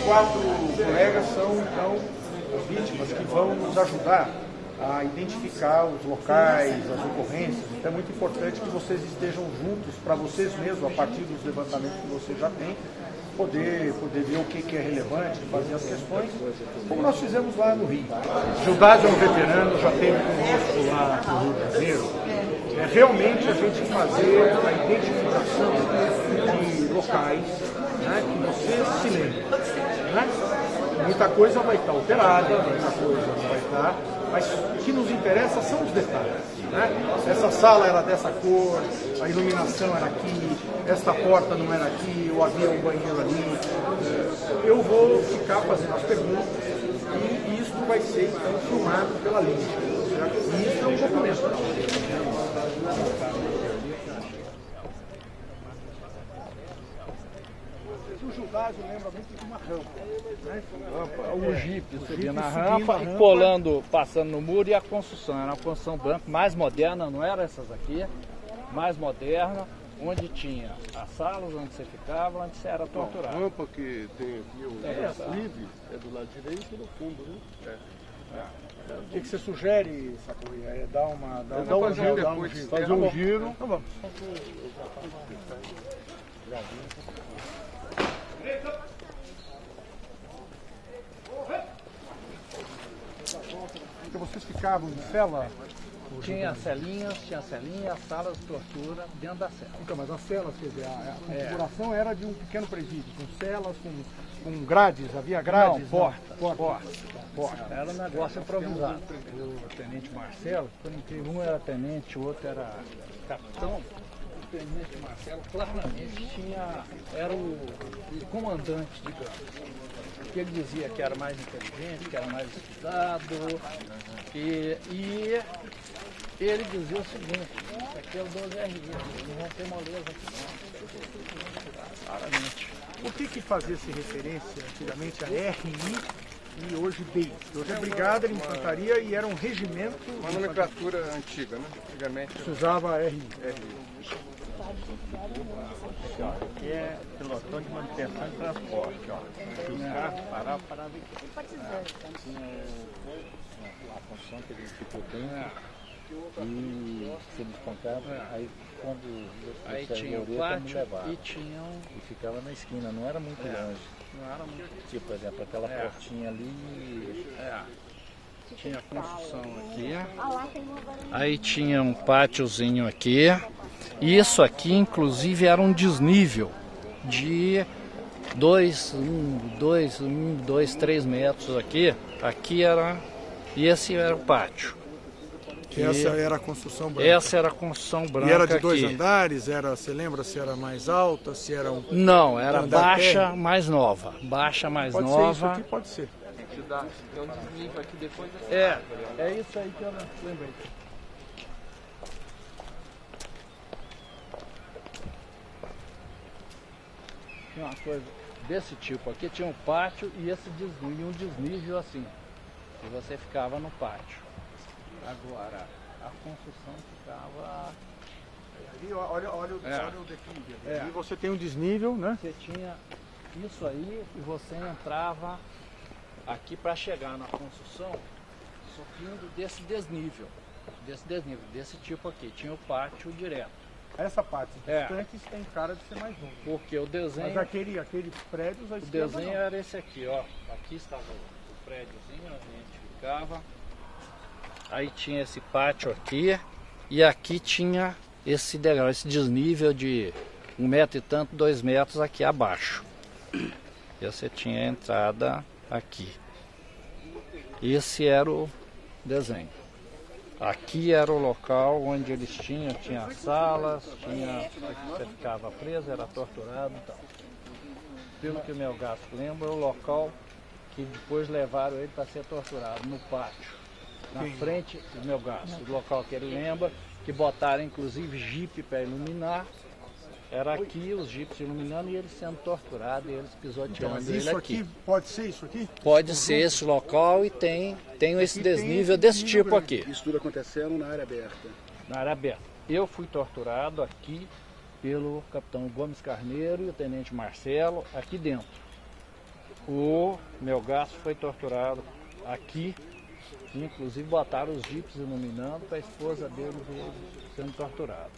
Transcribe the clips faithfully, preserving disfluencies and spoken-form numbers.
quatro colegas são, então, as vítimas que vão nos ajudar a identificar os locais, as ocorrências. Então é muito importante que vocês estejam juntos, para vocês mesmos, a partir dos levantamentos que vocês já têm, poder, poder ver o que, que é relevante, fazer as questões, como nós fizemos lá no Rio. Gildas é um veterano, já teve conosco lá no Rio de Janeiro. É realmente a gente fazer a identificação de locais, né, que você se lembra. Né? Muita coisa vai estar alterada, muita coisa não vai estar, mas o que nos interessa são os detalhes. Né? Essa sala era dessa cor, a iluminação era aqui, esta porta não era aqui, ou havia um banheiro ali. Eu vou ficar fazendo as perguntas e isso vai ser então filmado pela lente. E isso é um documento. O Judásio lembra muito de uma rampa. Né? rampa o Jeep subindo na rampa e colando, passando no muro, e a construção. Era uma construção branca, mais moderna, não era essas aqui, mais moderna, onde tinha as salas onde você ficava, onde você era torturado. A rampa que tem aqui, o é, livre, é do lado direito e no fundo, né? É. É. O que, que você sugere, Sakuya? É dar uma, dar uma, uma um giro, dar um giro. Fazer um giro. Então vamos. Porque vocês ficavam em cela? Tinha celinhas, tinha celinhas, salas de tortura dentro da cela. Então, mas as celas, quer dizer, a, a configuração é. era de um pequeno presídio, com celas, com, com grades, havia grades? Não, portas, portas. Porta. Porta. Era um negócio improvisado. O tenente Marcelo, por incrível, um era tenente, o outro era capitão. O tenente Marcelo claramente tinha, era o, o comandante, digamos. Que ele dizia que era mais inteligente, que era mais estudado, e, e ele dizia o seguinte, aqui é o doze R I, não vão ter moleza aqui não, claramente. Por que que fazia-se referência antigamente a R I e hoje B I? Hoje é Brigada de Infantaria e era um regimento... Uma nomenclatura antiga, né? Antigamente se usava R I. R I. Aqui é pelotão de manutenção e transporte, ó. Se os carros parar, parar aqui. Tinha a função que eles ficou dentro e se eles contavam, aí quando aí tinha o pátio e tinham... E ficava na esquina, não era muito é, longe. Não era muito. Tipo, por exemplo, aquela é. portinha ali... É. Tinha a construção aqui, aí tinha um pátiozinho aqui, e isso aqui inclusive era um desnível de dois, um, dois, um, dois, três metros aqui, aqui era, e esse era o pátio. Que essa era a construção branca. Essa era a construção branca. E era de dois aqui. andares? Era, você lembra se era mais alta, se era um... Não, era baixa, mais nova. Baixa, mais pode nova. Pode ser isso aqui, pode ser. Tem um desnível aqui depois dessa É, árvore, é isso aí que eu lembrei. Tinha uma coisa desse tipo aqui, tinha um pátio e esse desnível, um desnível assim. E você ficava no pátio. Agora, a construção ficava... Ali, olha, olha, o, é. olha o declive. É. Ali você tem um desnível, né? Você tinha isso aí e você entrava aqui para chegar na construção, subindo desse desnível, desse desnível, desse tipo aqui, tinha o pátio direto. Essa parte é. distante tem cara de ser mais longo. Porque o desenho... Mas aquele, aqueles prédios... O desenho não. Era esse aqui, ó. Aqui estava o prédiozinho, a gente ficava. Aí tinha esse pátio aqui e aqui tinha esse degrau, esse desnível de um metro e tanto, dois metros aqui abaixo. E você tinha a entrada aqui. Esse era o desenho. Aqui era o local onde eles tinham, tinha salas, tinha, você ficava preso, era torturado e tal. Pelo que o meu gato lembra, é o local que depois levaram ele para ser torturado, no pátio. Na Sim. frente do meu gato, o local que ele lembra, que botaram inclusive jipe para iluminar. Era aqui os jipes iluminando e ele sendo torturado e eles pisoteando então, ele aqui. aqui. Pode ser isso aqui? Pode ser esse local e tem, tem esse aqui desnível tem esse desse tipo grande. Aqui. Isso tudo acontecendo na área aberta? Na área aberta. Eu fui torturado aqui pelo capitão Gomes Carneiro e o tenente Marcelo, aqui dentro. O Melgaço foi torturado aqui, inclusive botaram os jipes iluminando para a esposa dele ver sendo torturada.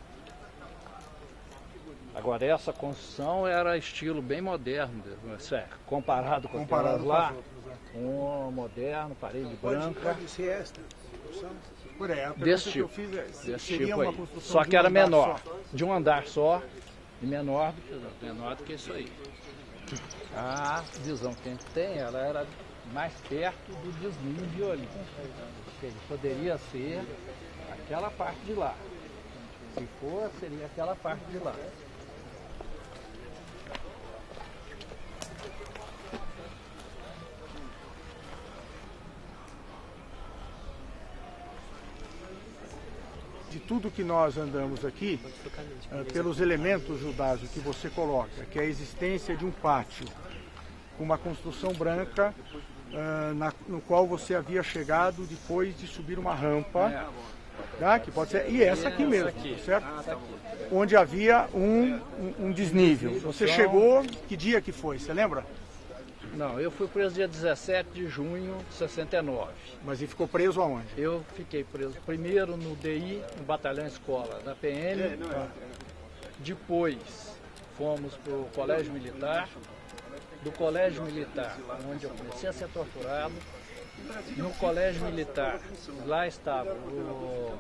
Agora essa construção era estilo bem moderno, isso é, comparado com Comparado aquelas com lá, as outras, é. um moderno, parede Pode, branca, pode ser esta construção? Por aí, a pergunta desse que eu tipo, fiz é, se desse seria tipo uma aí. construção Só de que um era andar menor, só? de um andar só e menor do que, menor do que isso aí. A visão que a gente tem, ela era mais perto do desnível ali. Ou seja, poderia ser aquela parte de lá. Se for, seria aquela parte de lá. De tudo que nós andamos aqui, eh, pelos elementos, Judássio, que você coloca, que é a existência de um pátio com uma construção branca, eh, na- no qual você havia chegado depois de subir uma rampa, tá? Que pode ser, e essa aqui mesmo, certo? Onde havia um, um, um desnível. Você chegou, que dia que foi, você lembra? Não, eu fui preso dia dezessete de junho de sessenta e nove. Mas ele ficou preso aonde? Eu fiquei preso primeiro no D I, no Batalhão Escola da P M. Depois fomos para o Colégio Militar. Do Colégio Militar, onde eu comecei a ser torturado. No Colégio Militar, lá estava o,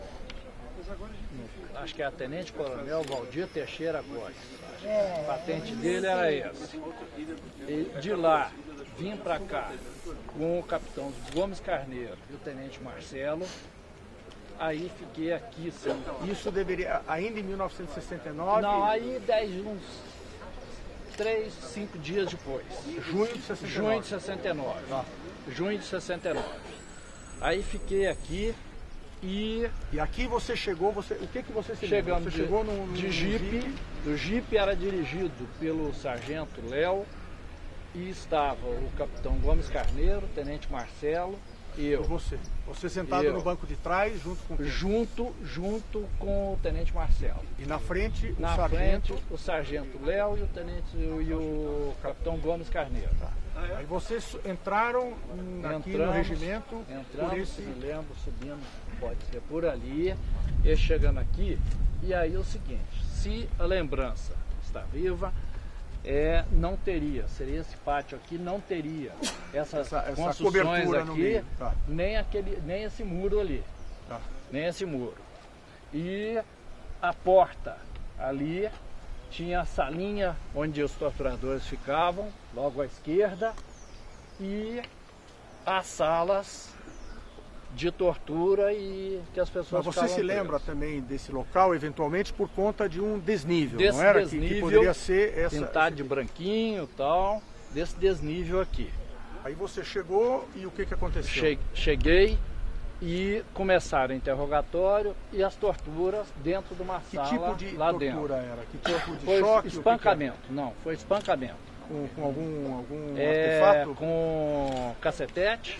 no, acho que é a Tenente Coronel Valdir Teixeira Góes. A patente dele era essa. E de lá, vim para cá com o capitão Gomes Carneiro e o Tenente Marcelo. Aí fiquei aqui sendo. Isso deveria, ainda em mil novecentos e sessenta e nove? Não, aí dez, uns três, cinco dias depois. Junho de sessenta e nove. Junho de sessenta e nove. Junho de sessenta e nove. Aí fiquei aqui e E aqui você chegou, você, o que que você se lembra? chegamos Você de, chegou no, no, de no jipe. O jipe era dirigido pelo sargento Léo e estava o capitão Gomes Carneiro, o tenente Marcelo e eu. E você? Você sentado Eu. no banco de trás, junto com quem? Junto, junto com o tenente Marcelo. E na frente, o Na sargento. frente, o sargento Léo e o tenente e o capitão Gomes Carneiro. Aí vocês su- entraram hum, aqui no Entramos, regimento Entramos, por esse... me lembro, subindo, pode ser por ali, e chegando aqui, e aí é o seguinte, se a lembrança está viva, é, não teria, seria esse pátio aqui, não teria essas Essa- essa construções cobertura no aqui, meio, tá. nem, aquele, nem esse muro ali, Tá. nem esse muro. E a porta ali tinha a salinha onde os torturadores ficavam, logo à esquerda, e as salas de tortura e que as pessoas Mas você se ficavam lembra presas. também desse local, eventualmente, por conta de um desnível, Desse não era? Que- que, desnível, poderia ser essa... pintado de branquinho e tal, desse desnível aqui. Aí você chegou e o que que aconteceu? Che- Cheguei e começaram o interrogatório e as torturas dentro de uma Que sala tipo de lá tortura dentro. era? Que tipo de Foi choque? O que que era? espancamento, não, foi espancamento. Com, com algum, algum É, artefato? com cacetete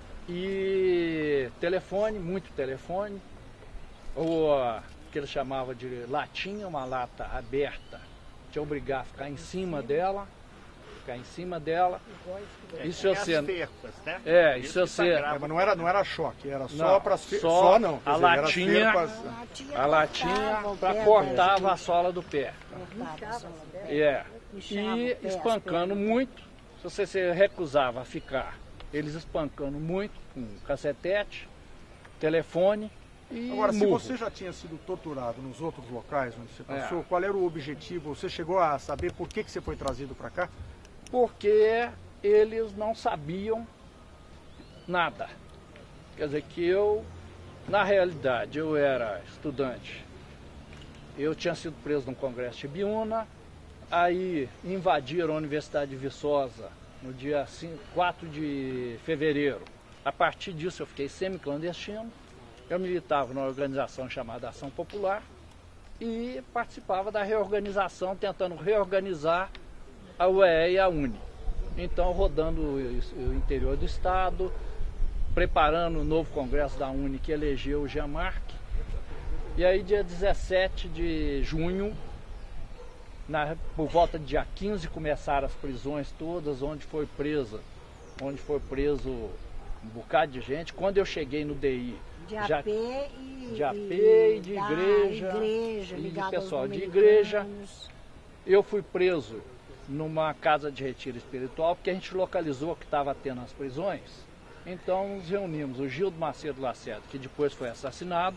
e telefone, muito telefone, ou a, que ele chamava de latinha, uma lata aberta, te obrigar a ficar em cima dela, ficar em cima dela. E se você, né? é, e se você, É, mas não era, não era choque, era só Não, para as fe... só só não. quer a dizer, era as latinha. ferpas- a latinha para cortava a sola do pé. É. E espancando muito, se você se recusava a ficar, eles espancando muito com cacetete, telefone e Agora, se murro. você já tinha sido torturado nos outros locais onde você É. passou, qual era o objetivo? Você chegou a saber por que, que você foi trazido para cá? Porque eles não sabiam nada. Quer dizer que eu, na realidade, eu era estudante. Eu tinha sido preso num congresso de Ibiúna, aí invadiram a Universidade de Viçosa no dia cinco, quatro de fevereiro. A partir disso eu fiquei semi-clandestino. Eu militava numa organização chamada Ação Popular e participava da reorganização, tentando reorganizar a U E E e a UNE. Então, rodando o interior do estado, preparando o novo congresso da UNE que elegeu o Jean Marc. E aí, dia dezessete de junho, na, por volta de dia quinze começaram as prisões todas, onde foi presa, onde foi preso um bocado de gente. Quando eu cheguei no D I, de A P já, e de A P e de da igreja, igreja e de ligado pessoal aos de igreja. dominicanos. Eu fui preso numa casa de retiro espiritual, porque a gente localizou que estava tendo as prisões. Então nos reunimos, o Gildo Macedo Lacerda, que depois foi assassinado,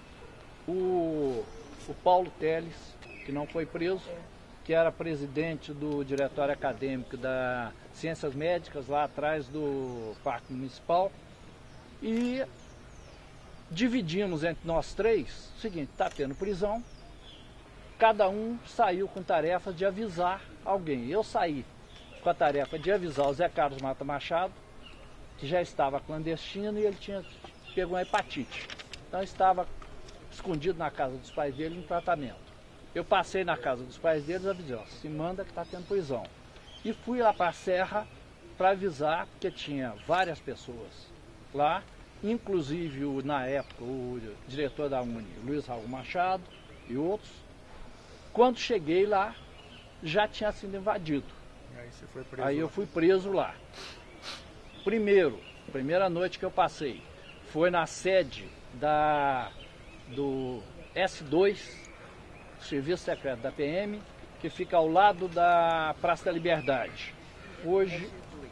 o, o Paulo Teles, que não foi preso, que era presidente do diretório acadêmico da Ciências Médicas, lá atrás do Parque Municipal, e dividimos entre nós três o seguinte: está tendo prisão, cada um saiu com tarefa de avisar alguém. Eu saí com a tarefa de avisar o Zé Carlos Mata Machado, que já estava clandestino e ele tinha pegou uma hepatite. Então estava escondido na casa dos pais dele em tratamento. Eu passei na casa dos pais deles e avisei: ó, se manda que está tendo prisão. E fui lá para a Serra para avisar, porque tinha várias pessoas lá, inclusive o, na época o diretor da Uni, Luiz Raul Machado e outros. Quando cheguei lá, já tinha sido invadido. Aí você foi preso. Aí eu fui preso lá. Primeiro, primeira noite que eu passei, foi na sede da, do S dois, Serviço Secreto da P M, que fica ao lado da Praça da Liberdade. Hoje,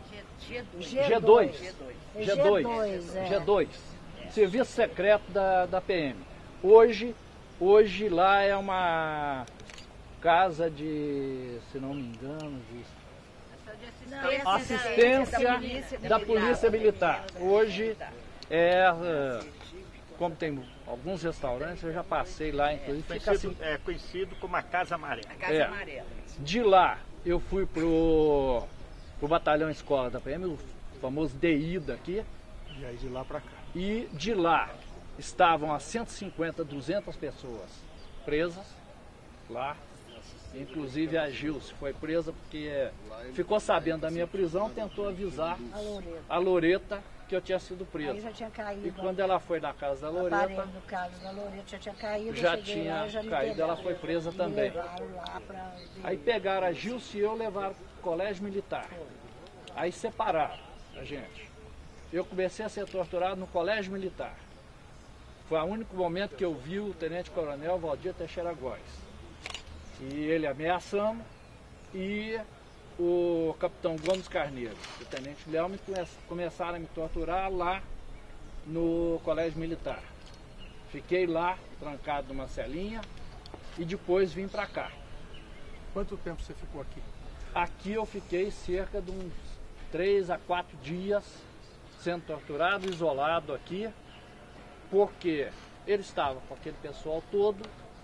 G dois, G dois, é. G dois, Serviço Secreto da, da P M. Hoje, hoje lá é uma casa de, se não me engano, de Não, assistência da Polícia Militar. Hoje é, como tem alguns restaurantes, eu já passei lá, inclusive. Fica assim, é conhecido como a Casa Amarela. A Casa é. Amarela. De lá eu fui pro, pro Batalhão Escola da P M, o famoso D I daqui. E aí de lá para cá. E de lá estavam as cento e cinquenta, duzentas pessoas presas lá. Inclusive a Gilce foi presa porque ficou sabendo da minha prisão, tentou avisar A Loreta. a Loreta que eu tinha sido Aí preso. já tinha caído. E quando ela foi na casa da A Loreta, parede do Carlos da Loreta já tinha caído. já eu cheguei tinha lá, já me caído, pegaram. ela foi presa Me também. levaram lá pra ver. Aí pegaram a Gilce e eu levaram para o colégio militar. Aí separaram a gente. Eu comecei a ser torturado no colégio militar. Foi o único momento que eu vi o tenente-coronel Valdir Teixeira Góes. E ele ameaçando, e o capitão Gomes Carneiro, o tenente Léo, me come- começaram a me torturar lá no colégio militar. Fiquei lá, trancado numa celinha, e depois vim para cá. Quanto tempo você ficou aqui? Aqui eu fiquei cerca de uns três a quatro dias sendo torturado, isolado aqui, porque ele estava com aquele pessoal todo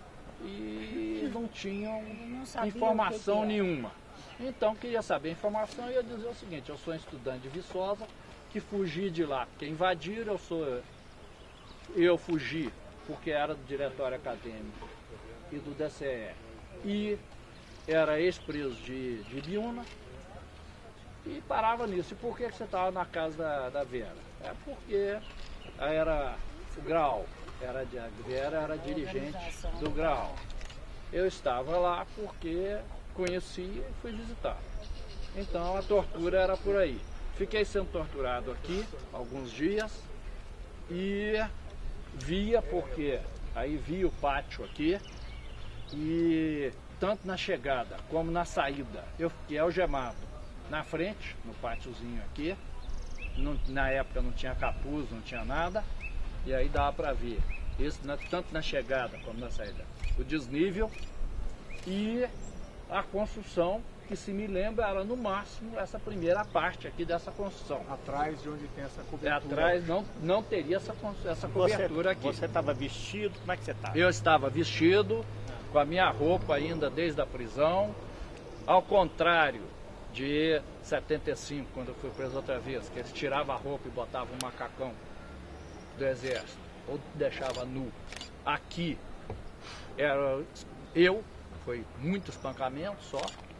e não tinham Não sabia informação o que que era. nenhuma. Então queria saber a informação e eu dizer o seguinte: eu sou um estudante de Viçosa que fugi de lá porque invadiram, eu sou eu fugi porque era do diretório acadêmico e do D C E e era ex-preso de, de Ibiúna e parava nisso. E por que que você estava na casa da, da Vera? É porque era o Grau, era, de- a Vera era dirigente do Grau. Eu estava lá porque conheci e fui visitar. Então a tortura era por aí. Fiquei sendo torturado aqui alguns dias e via porque aí via o pátio aqui e tanto na chegada como na saída eu fiquei algemado na frente, no pátiozinho aqui. Não- na época não tinha capuz, não tinha nada, e aí dava para ver isso, na- tanto na chegada como na saída, o desnível e a construção, que se me lembra era no máximo essa primeira parte aqui dessa construção. Atrás de onde tem essa É, cobertura. atrás não, não teria essa, con- essa cobertura aqui. Você estava vestido, como é que você estava? Eu estava vestido, com a minha roupa ainda desde a prisão, ao contrário de setenta e cinco, quando eu fui preso outra vez, que eles tiravam a roupa e botavam um macacão do exército, ou deixava nu. Aqui era eu, foi muito espancamento só,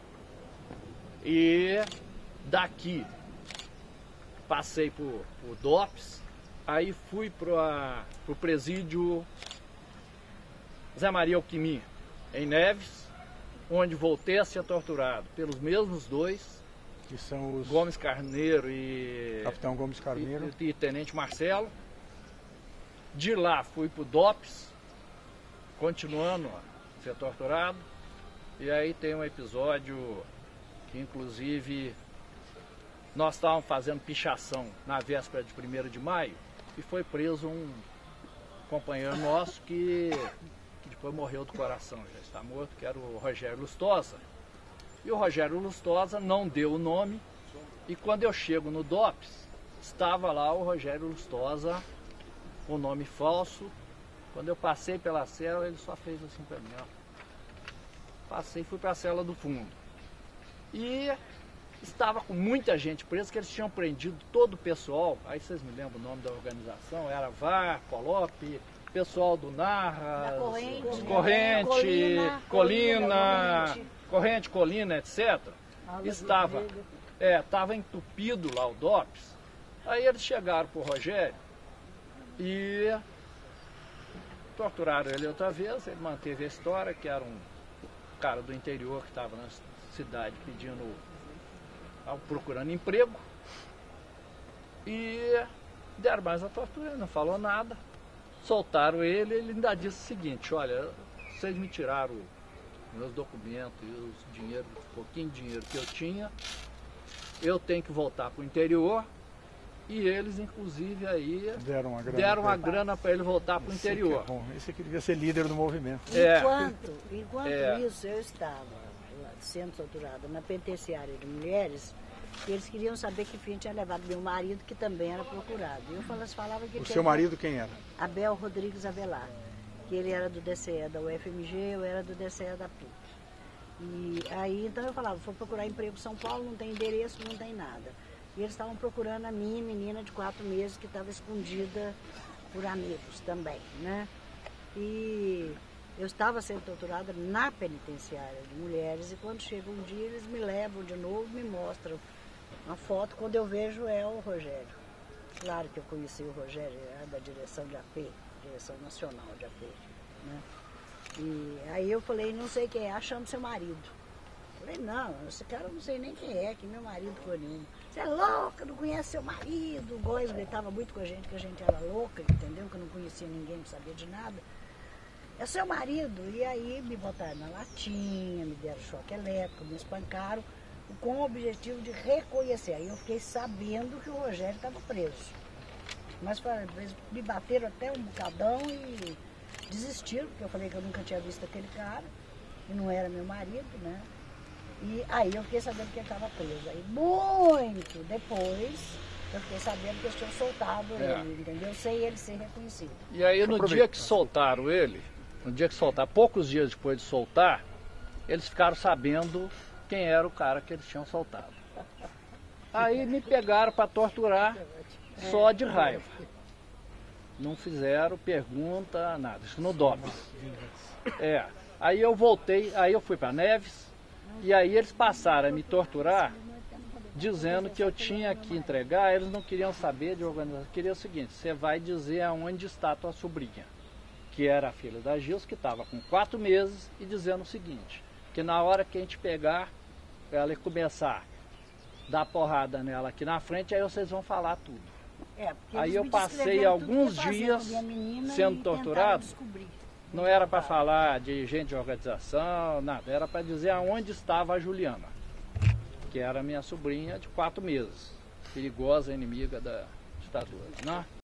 e daqui passei por, por D O P S, aí fui para o presídio Zé Maria Alquimim, em Neves, onde voltei a ser torturado pelos mesmos dois, Que são os Gomes Carneiro e, Capitão Gomes Carneiro. e, e Tenente Marcelo. De lá fui para o DOPS, continuando a ser torturado. E aí tem um episódio que, inclusive, nós estávamos fazendo pichação na véspera de primeiro de maio e foi preso um companheiro nosso que, que depois morreu do coração, já está morto, que era o Rogério Lustosa. E o Rogério Lustosa não deu o nome, e quando eu chego no DOPS, estava lá o Rogério Lustosa, o nome falso. Quando eu passei pela cela, ele só fez assim para mim, ó. Passei e fui para a cela do fundo. E estava com muita gente presa, que eles tinham prendido todo o pessoal, aí vocês me lembram o nome da organização, era V A R, Colop, pessoal do Narra, Da Corrente, os né? Corrente, Colina, Colina, Colina, Corrente, Corrente, Colina, etcétera. Estava, é, estava entupido lá o DOPS. Aí eles chegaram para o Rogério e torturaram ele outra vez. Ele manteve a história, que era um cara do interior que estava na cidade pedindo, procurando emprego, e deram mais a tortura, ele não falou nada, soltaram ele. Ele ainda disse o seguinte: olha, vocês me tiraram meus documentos e os dinheiro, um pouquinho de dinheiro que eu tinha, eu tenho que voltar para o interior. E eles, inclusive, aí Deram uma grana. deram pra uma ele. grana para ele voltar para o Esse interior. que é bom. Esse aqui devia ser líder do movimento. É. Enquanto, enquanto É. isso, eu estava lá, sendo torturada na penitenciária de mulheres, e eles queriam saber que fim tinha levado meu marido, que também era procurado. E eu falava, falava que O tinha- seu marido quem era? Abel Rodrigues Avelar, que ele era do D C E da U F M G, eu era do D C E da P U C. E aí, então eu falava, vou procurar emprego em São Paulo, não tem endereço, não tem nada. E eles estavam procurando a minha menina de quatro meses, que estava escondida por amigos também, né? E eu estava sendo torturada na penitenciária de mulheres, e quando chega um dia, eles me levam de novo, me mostram uma foto. Quando eu vejo, é o Rogério. Claro que eu conheci o Rogério, era da direção de A P, direção nacional de A P, né? E aí eu falei, não sei quem é, achamos seu marido. Falei, não, esse cara eu não sei nem quem é, que meu marido foi nenhum. Você é louca, não conhece seu marido. O Góis, ele estava muito com a gente, que a gente era louca, entendeu? Que eu não conhecia ninguém, não sabia de nada. É seu marido. E aí me botaram na latinha, me deram choque elétrico, me espancaram, com o objetivo de reconhecer. Aí eu fiquei sabendo que o Rogério estava preso. Mas eles me bateram até um bocadão e desistiram, porque eu falei que eu nunca tinha visto aquele cara, e não era meu marido, né? E aí eu fiquei sabendo que ele estava preso. Aí muito depois eu fiquei sabendo que eles tinham soltado É. ele, entendeu? Sem ele ser reconhecido. E aí no Aproveita. dia que soltaram ele, no dia que soltaram, poucos dias depois de soltar, eles ficaram sabendo quem era o cara que eles tinham soltado. Aí me pegaram para torturar só de raiva. Não fizeram pergunta, nada, isso no DOPS. É. Aí eu voltei, aí eu fui para Neves, e aí eles passaram a me torturar, dizendo que eu tinha que entregar. Eles não queriam saber de organização, queriam o seguinte: você vai dizer aonde está a tua sobrinha, que era a filha da Gilson, que estava com quatro meses, e dizendo o seguinte, que na hora que a gente pegar, ela ia começar a dar porrada nela aqui na frente, aí vocês vão falar tudo. É, porque Aí eles eu me passei descreveram tudo que alguns ia fazer dias com a minha menina sendo e tentaram torturado. descobrir. Não era para falar de gente de organização, nada, era para dizer aonde estava a Juliana, que era minha sobrinha de quatro meses, perigosa inimiga da ditadura, né?